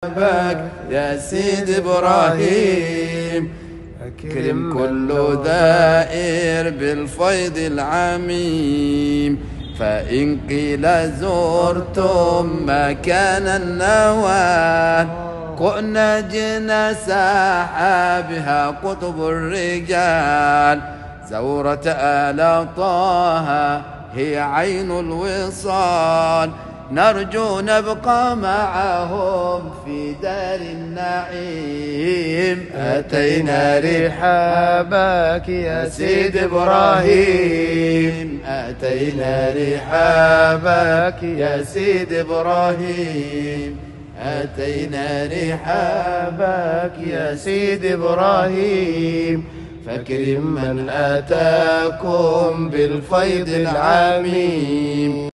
بك يا سيد إبراهيم، أكرم كل دائر بالفيض العميم. فإن قيل زرتم مكان النوال، كنا جنا سحابها قطب الرجال. زورة آل طه هي عين الوصال، نرجو نبقى معهم في دار النعيم. أتينا رحابك يا سيد إبراهيم، أتينا رحابك يا سيد إبراهيم، أتينا رحابك يا سيد إبراهيم. فاكرم من أتاكم بالفيض العميم.